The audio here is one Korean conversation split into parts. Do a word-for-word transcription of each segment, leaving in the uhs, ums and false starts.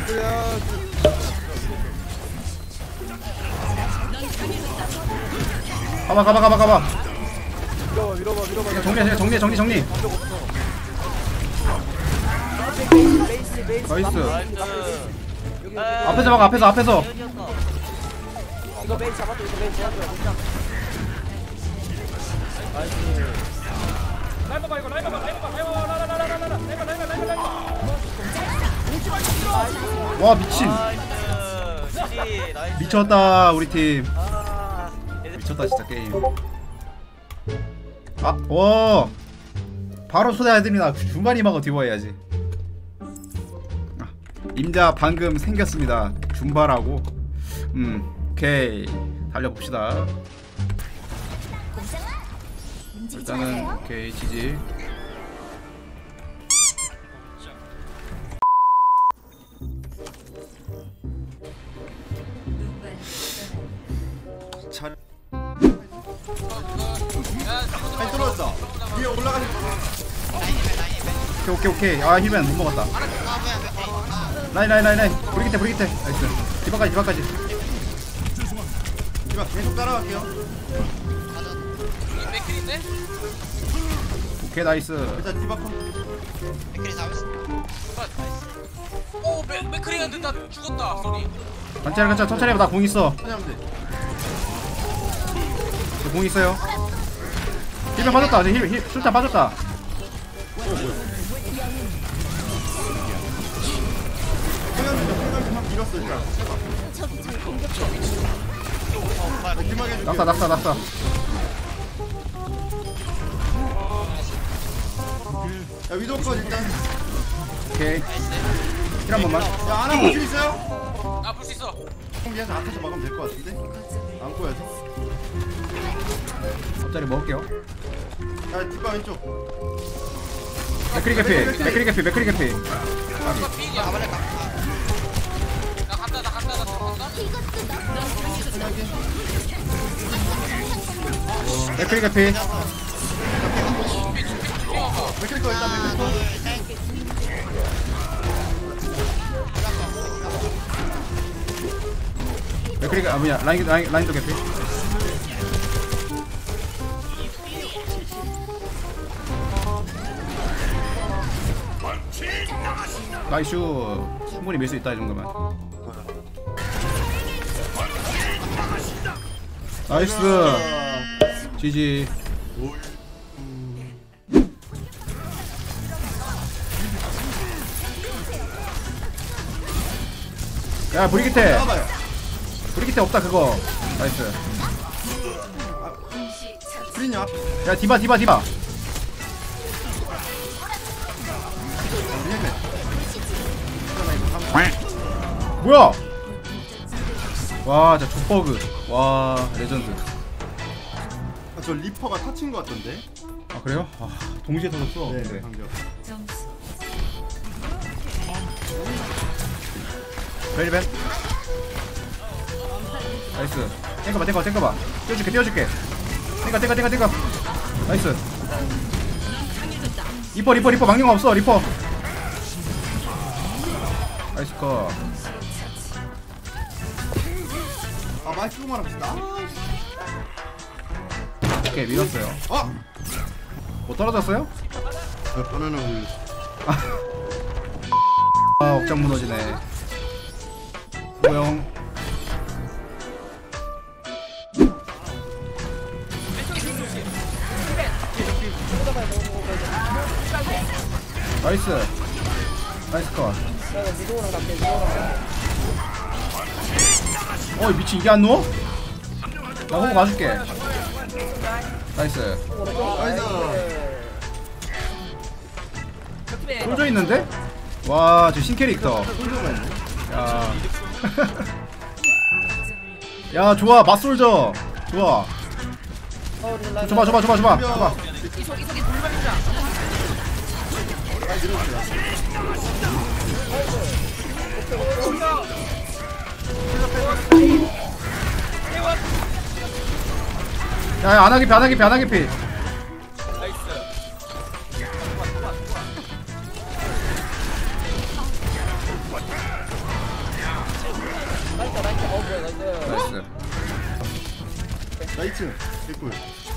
가봐 가봐 가봐 가봐. 밀어봐 밀어봐 밀어봐. 정리해 정리해 정리 정리. 나이스. 앞에서 막 앞에서 앞에서. 이거 메인 잡았어. 이거 메인 잡았어. 나이스. 라이브 봐 이거 라이브 봐 라이브 봐 라이브 봐 라이브 봐 라이브 봐 라이브 봐. 와 미친. 미쳤다 우리 팀. 미쳤다 진짜 게임. 아, 와. 바로 초대해드립니다. 중반이마고 디버 해야지. 아, 임자 방금 생겼습니다. 줌바라고. 음, 오케이. 달려봅시다. 일단은 오케이 지지. 잘. 아니 떨어졌다. 위에 올라가는 오케이 오케이 오케이. 아 힐맨 못 먹었다. 라인 라인 라인 라인. 브리기테 브리기테. 나이스. 디바까지 디바까지. 디바 계속 따라갈게요. 맥클인데? 오케이 나이스. 일단 디바 컴. 맥클이 잡았어. 오 맥 맥클이 한데 나 죽었다. 소리. 괜찮아 괜찮아 천천히 해봐. 나 공 있어. 하면 돼. 저 공 있어요. 힐맨 빠졌다. 힐, 힐, 술탄 빠졌다. 생각합니다. 생각이 막 밀었어 일단. 마지막에 줄게요. 낙사 낙사 낙사. 야 위도우 컷 일단. 오케이. 힐 한 번만. 야 하나 볼 수 있어요? 아 볼 수 있어. 공기에서 앞에서 막으면 될 것 같은데? 안 꼬여서. 앞자리 먹을게요. 야 디바 왼쪽. 맥크리 개피. 맥크리 개피. 맥크리 개피. 나 비행이야. 나 간다 나 간다 나 들어간다. 맥크리 개피. 맥크리 거 일단 맥크리 거. 맥크리가 아 뭐야 라인 라인 라인도 개피. 나이스. 충분히 밀 수 있다 이 정도면. 나이스. 지지. 야 브리기테. 나와봐요. 브리기테 없다 그거. 나이스. 프리냐? 야 디바 디바 디바. 뭐야? 와, 진짜 족버그. 와, 레전드. 아, 저 리퍼가 터친 것 같던데? 아 그래요? 아, 동시에 터졌어. 네, 근데. 방금. 벨리벤. 나이스. 땡겨봐, 땡겨봐, 땡겨봐. 띄워줄게, 띄워줄게. 땡겨, 땡겨, 땡겨, 땡겨. 나이스. 리퍼, 리퍼, 리퍼. 망령 없어, 리퍼. 나이스 컷. 아 마이크 끄고 합시다. 오케이, 밀었어요. 어? 뭐 떨어졌어요? 저 바나나 우유. 아, 억장 무너지네. 모형. 나이스. 나이스 컷. 어이 미친 이게 안 누워? 나 호구 가줄게. 나이스. 나이스. 솔져 있는데? 와, 저 신캐릭터. 솔저가 있네. 야. 야, 좋아. 맞솔져. 좋아. 줘봐, 줘봐, 줘봐, 줘봐. 줘봐. 야, 야, 안하기 피, 안하기 피, 안하기 피. 층 개꿀.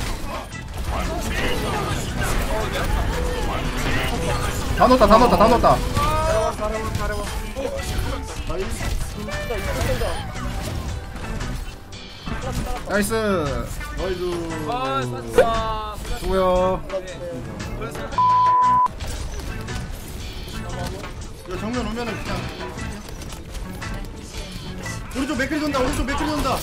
다 넣었다 다 넣었다 다 넣었다. 나이스. 나이스. 아 쐈다. 수고요. 야 정면 오면은 그냥 오른쪽 맥클 돈다. 오른쪽 맥클 돈다.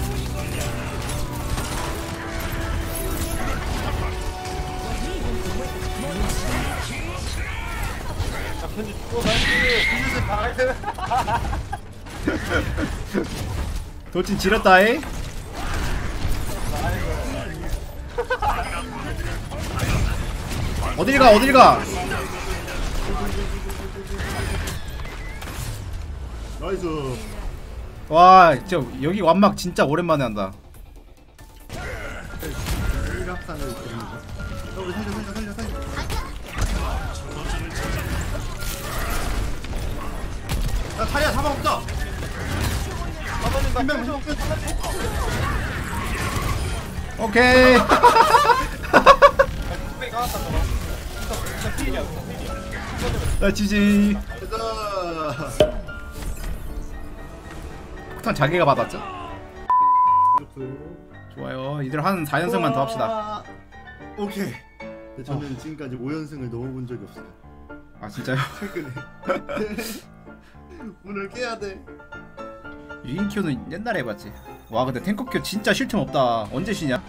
돌진 지렸다이. 어딜 가 어딜 가. 나이스. 와 진짜 여기 완막 진짜 오랜만에 한다. 일합산을 드립니다. 어, 우리 살려 살려 살려 살려. 야 다리야 사방 없다. 한 명, 한 명. 오케이. 나 지지. 됐다. 폭탄 자기가 받았죠? 좋아요. 이들 한 사 연승만 더 합시다. 오케이. 근데 저는 지금까지 오 연승을 넣어본 적이 없어요. 아 진짜요? 최근에. 오늘 깨야 돼. 유인큐는 옛날에 해봤지. 와 근데 탱커큐 진짜 쉴 틈 없다. 언제 쉬냐?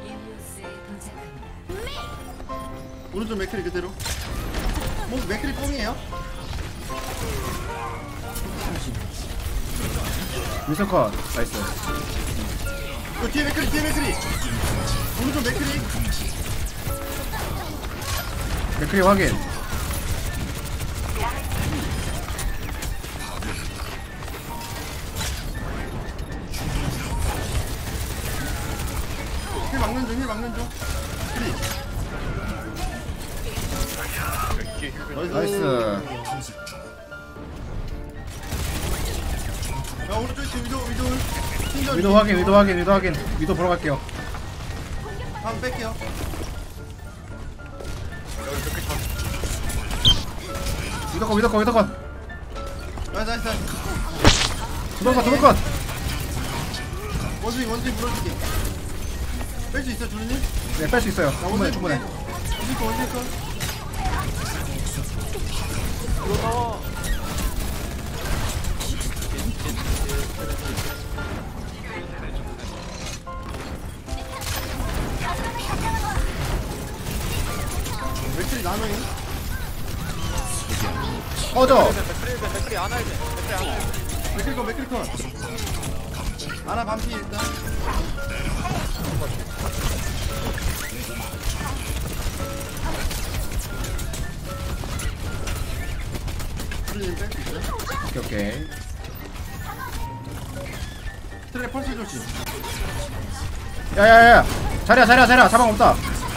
오른쪽 맥크리 그대로. 뭐 맥크리 뻥이에요? 미서컷 나이스. 어, 뒤에 맥크리 뒤에 맥크리. 오른쪽 맥크리. 맥크리 확인. 힐 막는 중, 힐 막는 중. 크리. 나이스. 야 오른쪽 있지 위도 위도. 신전. 위도 확인 위도 확인 위도 확인. 위도 보러 갈게요. 한번 뺄게요. 위도컷 위도컷 위도컷. 나이스 나이스. 두번컷 두번컷. 원숭이 원숭이 물어줄게. 뺄 수 있어 주르님? 네 뺄 수 있어요. 나 충분해 원숭이 충분해. 원숭이 거 원숭이 거. 맥클이 나눠요? 꺼져. 맥크리 안 와야 돼. 맥크리 안 와야 돼. 맥클 거 맥클 거. 하나 반피 일단. 주르님 뺄수 있어요? 오케이 오케이. 트랩 펄스 조심. 야야야. 자리야 자리야 자리야. 자방 없다.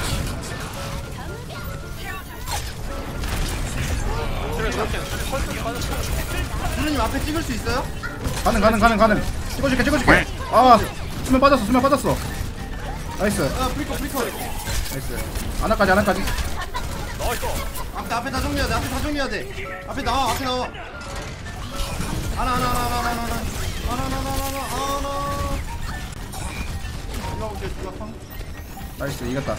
주르님 앞에 찍을 수 있어요? 가능 가능 가능 가능. 찍어줄게 찍어줄게. 아 수면 빠졌어 수면 빠졌어. 나이스 아 프리커 프리커. 나이스. 하나까지 하나까지. 앞에 앞에 다 정리해야 돼. 앞에 다 정리해야 돼. 앞에 나와 앞에 나와. 하나 하나 하나 하나 하나 하나 하나 하나 하나 하나 하나. 이거 볼게 누가 팡. 나이스 이겼다.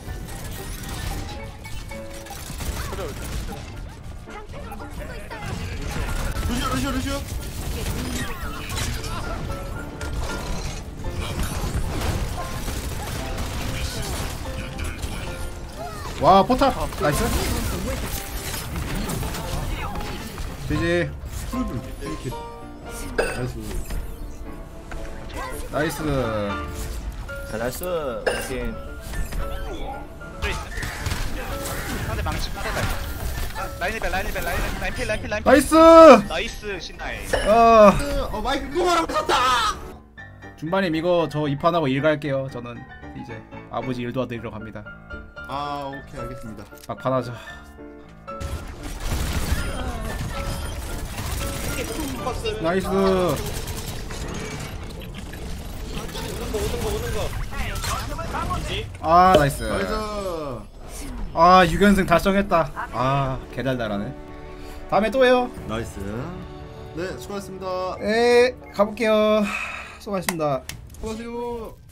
루시오 루시오 루시오. 와 포탑 나이스. 지지. 나이스. 나이스. 오케이. 상대 망치 빠르다. 라인이벨 라인이벨 라인 라인필 라인필 라인필. 나이스. 나이스 신나이. 어 어 마이크 끄고라고 썼다. 준바님 이거 저 입판하고 일 갈게요. 저는 이제 아버지 일 도와드리러 갑니다. 아 오케이 알겠습니다. 막판하자. 나이스. 오는 거 오는 거 오는 거. 아 나이스. 나이스. 아 육 연승 달성했다. 아 개달달하네. 다음에 또 해요. 나이스. 네 수고하셨습니다. 에 가볼게요. 수고하셨습니다. 수고하세요.